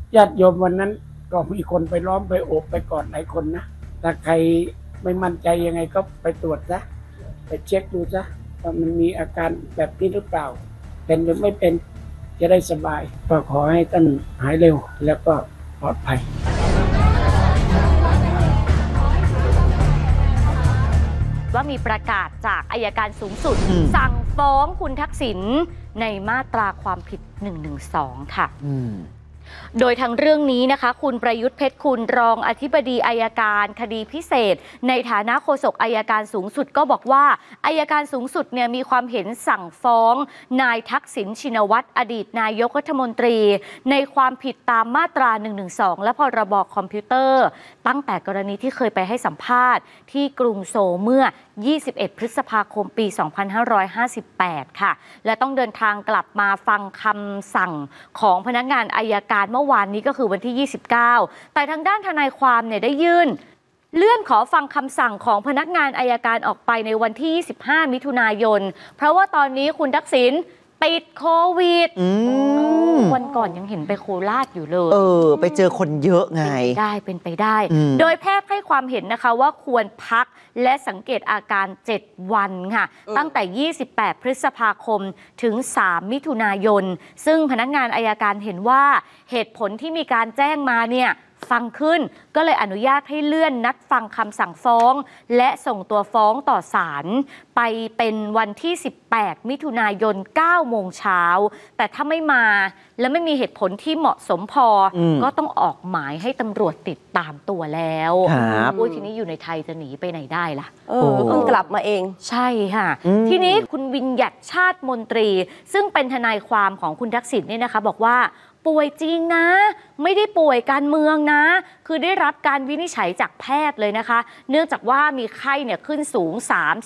ญาติโยมวันนั้นก็มีคนไปล้อมไปโอบไปกอดหลายคนนะถ้าใครไม่มั่นใจยังไงก็ไปตรวจซะไปเช็คดูซะว่ามันมีอาการแบบนี้หรือเปล่าเป็นหรือไม่เป็นจะได้สบายก็ขอให้ท่านหายเร็วแล้วก็ปลอดภัยว่ามีประกาศจากอัยการสูงสุดสั่งฟ้องคุณทักษิณในมาตราความผิด112ค่ะโดยทั้งเรื่องนี้นะคะคุณประยุทธ์เพชรคุณรองอธิบดีอัยการคดีพิเศษในฐานะโฆษกอัยการสูงสุดก็บอกว่าอัยการสูงสุดเนี่ยมีความเห็นสั่งฟ้องนายทักษิณชินวัตรอดีตนายกรัฐมนตรีในความผิดตามมาตรา112และพรบคอมพิวเตอร์ตั้งแต่กรณีที่เคยไปให้สัมภาษณ์ที่กรุงโซลเมื่อ21 พฤษภาคมปี 2558 ค่ะและต้องเดินทางกลับมาฟังคำสั่งของพนักงานอัยการเมื่อวานนี้ก็คือวันที่ 29 แต่ทางด้านทนายความเนี่ยได้ยื่นเลื่อนขอฟังคำสั่งของพนักงานอัยการออกไปในวันที่ 25 มิถุนายนเพราะว่าตอนนี้คุณทักษิณติดโควิดวันก่อนยังเห็นไปโคราชอยู่เลยไปเจอคนเยอะไงเป็นไปได้โดยแพทย์ให้ความเห็นนะคะว่าควรพักและสังเกตอาการ7 วันค่ะตั้งแต่ 28 พฤษภาคมถึง 3 มิถุนายนซึ่งพนักงานอัยการเห็นว่าเหตุผลที่มีการแจ้งมาเนี่ยฟังขึ้นก็เลยอนุญาตให้เลื่อนนัดฟังคำสั่งฟ้องและส่งตัวฟ้องต่อศาลไปเป็นวันที่ 18 มิถุนายน 9 โมงเช้าแต่ถ้าไม่มาและไม่มีเหตุผลที่เหมาะสมพอก็ต้องออกหมายให้ตำรวจติดตามตัวแล้วทีนี้อยู่ในไทยจะหนีไปไหนได้ล่ะต้องกลับมาเองใช่ค่ะทีนี้คุณวิญญัติชาติมนตรีซึ่งเป็นทนายความของคุณทักษิณเนี่ยนะคะบอกว่าป่วยจริงนะไม่ได้ป่วยการเมืองนะคือได้รับการวินิจฉัยจากแพทย์เลยนะคะเนื่องจากว่ามีไข้เนี่ยขึ้นสูง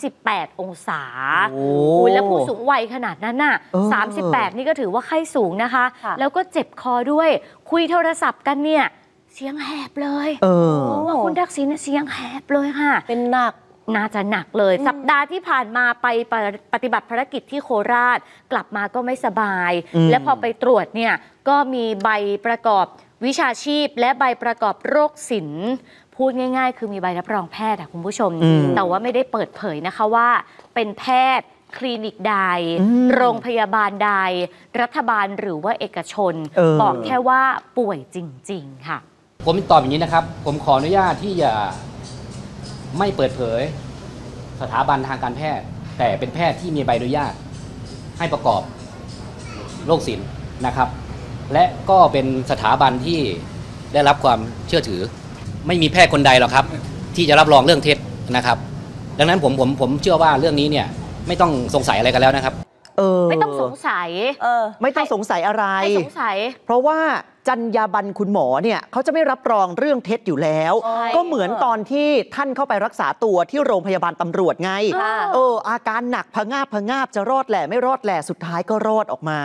38 องศาแล้วผู้สูงวัยขนาดนั้นน่ะ38นี่ก็ถือว่าไข้สูงนะคะแล้วก็เจ็บคอด้วยคุยโทรศัพท์กันเนี่ยเสียงแหบเลยว่าคุณทักษิณเสียงแหบเลยค่ะเป็นหนักน่าจะหนักเลยสัปดาห์ที่ผ่านมาไปปฏิบัติภารกิจที่โคราชกลับมาก็ไม่สบายและพอไปตรวจเนี่ยก็มีใบประกอบวิชาชีพและใบประกอบโรคศิลป์พูดง่ายๆคือมีใบรับรองแพทย์คุณผู้ชมแต่ว่าไม่ได้เปิดเผยนะคะว่าเป็นแพทย์คลินิกใดโรงพยาบาลใดรัฐบาลหรือว่าเอกชนบอกแค่ว่าป่วยจริงๆค่ะผมตอบอย่างนี้นะครับผมขออนุญาตที่จะไม่เปิดเผยสถาบันทางการแพทย์แต่เป็นแพทย์ที่มีใบอนุญาตให้ประกอบโรคศิลป์นะครับและก็เป็นสถาบันที่ได้รับความเชื่อถือไม่มีแพทย์คนใดหรอกครับที่จะรับรองเรื่องเท็จนะครับดังนั้นผมเชื่อว่าเรื่องนี้เนี่ยไม่ต้องสงสัยอะไรกันแล้วนะครับไม่ต้องสงสัยไม่ต้องสงสัยอะไรเพราะว่าจรรยาบรรณคุณหมอเนี่ยเขาจะไม่รับรองเรื่องเท็จอยู่แล้วก็เหมือนตอนที่ท่านเข้าไปรักษาตัวที่โรงพยาบาลตำรวจไงอาการหนักพะงาบจะรอดแหละไม่รอดแหละสุดท้ายก็รอดออกมา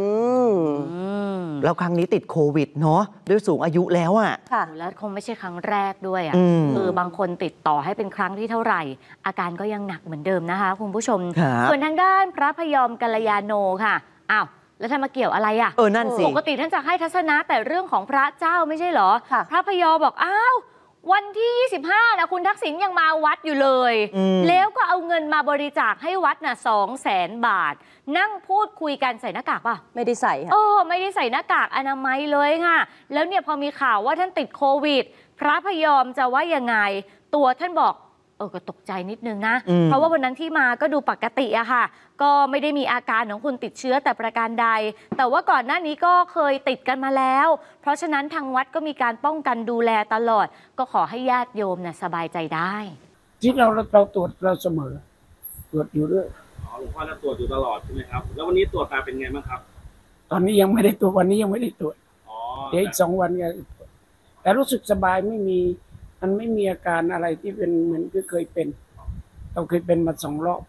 แล้วครั้งนี้ติดโควิดเนาะด้วยสูงอายุแล้วแล้วคงไม่ใช่ครั้งแรกด้วยบางคนติดต่อให้เป็นครั้งที่เท่าไหร่อาการก็ยังหนักเหมือนเดิมนะคะคุณผู้ชมส่วนทางด้านพระพยอมกัลยาโนค่ะอ้าวแล้วท่านมาเกี่ยวอะไรนั่นสิปกติท่านจะให้ทัศนะแต่เรื่องของพระเจ้าไม่ใช่เหรอพระพยอมบอกอ้าววันที่25นะคุณทักษิณยังมาวัดอยู่เลยแล้วก็เอาเงินมาบริจาคให้วัดน่ะ200,000 บาทนั่งพูดคุยกันใส่หน้ากากป่ะไม่ได้ใส่ค่ะไม่ได้ใส่หน้ากากอนามัยเลยค่ะแล้วเนี่ยพอมีข่าวว่าท่านติดโควิดพระพยอมจะว่ายังไงตัวท่านบอกก็ตกใจนิดนึงนะเพราะว่าวันนั้นที่มาก็ดูปกติอะค่ะก็ไม่ได้มีอาการของคุณติดเชื้อแต่ประการใดแต่ว่าก่อนหน้านี้ก็เคยติดกันมาแล้วเพราะฉะนั้นทางวัดก็มีการป้องกันดูแลตลอดก็ขอให้ญาติโยมน่ะสบายใจได้ที่เราตรวจเราเสมอตรวจอยู่เรื่อยหลวงพ่อจะตรวจอยู่ตลอดใช่ไหมครับแล้ววันนี้ตรวจตาเป็นไงบ้างครับตอนนี้ยังไม่ได้ตรวจวันนี้ยังไม่ได้ตรวจเดี๋ยวอีก2 วันก็แต่รู้สึกสบายมันไม่มีอาการอะไรที่เป็นเหมือนที่เคยเป็นเราเคยเป็นมา2 รอบ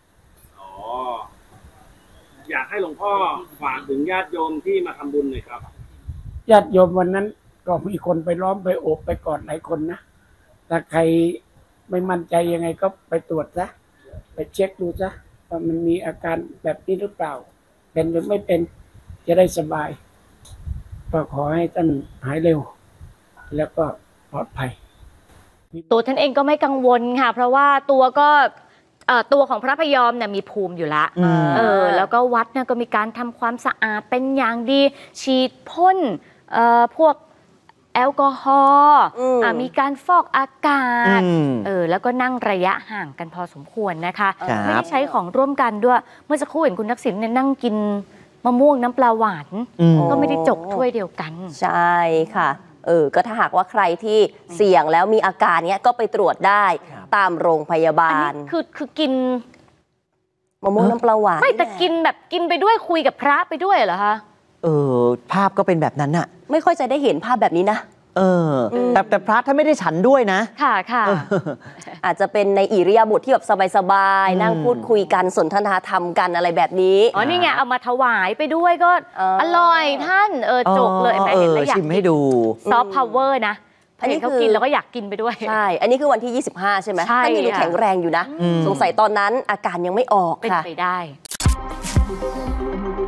อยากให้หลวงพ่อฝากถึงญาติโยมที่มาทำบุญหน่อยครับญาติโยมวันนั้นก็มีคนไปล้อมไปโอบไปกอดหลายคนนะถ้าใครไม่มั่นใจยังไงก็ไปตรวจซะไปเช็คดูซะว่ามันมีอาการแบบนี้หรือเปล่าเป็นหรือไม่เป็นจะได้สบายก็ขอให้ท่านหายเร็ว แล้วก็ปลอดภัยตัวท่านเองก็ไม่กังวลค่ะ เพราะว่าตัวของพระพยอมเนี่ยมีภูมิอยู่ละ แล้วก็วัดเนี่ยก็มีการทำความสะอาดเป็นอย่างดี ฉีดพ่นพวกแอลกอฮอล์มีการฟอกอากาศแล้วก็นั่งระยะห่างกันพอสมควรนะคะไม่ได้ใช้ของร่วมกันด้วยเมื่อสักครู่เห็นคุณทักษิณเนี่ยนั่งกินมะม่วงน้ำปลาหวานก็ไม่ได้จกถ้วยเดียวกันใช่ค่ะก็ถ้าหากว่าใครที่เสี่ยงแล้วมีอาการเนี้ยก็ไปตรวจได้ตามโรงพยาบาลคือกินมะม่วงน้ำปลาหวานไม่แต่กินแบบกินไปด้วยคุยกับพระไปด้วยเหรอคะภาพก็เป็นแบบนั้นน่ะไม่ค่อยจะได้เห็นภาพแบบนี้นะแต่พระท่านไม่ได้ฉันด้วยนะค่ะอาจจะเป็นในอิริยาบถที่แบบสบายๆนั่งพูดคุยกันสนทนาธรรมกันอะไรแบบนี้นี่ไงเอามาถวายไปด้วยก็อร่อยท่านจกเลยแม่เห็นแล้วอยากชิมให้ดูซอฟต์พาวเวอร์นะอันนี้เขากินแล้วก็อยากกินไปด้วยใช่อันนี้คือวันที่25ใช่ไหมท่านยังดูแข็งแรงอยู่นะสงสัยตอนนั้นอาการยังไม่ออกเป็นค่ะไปได้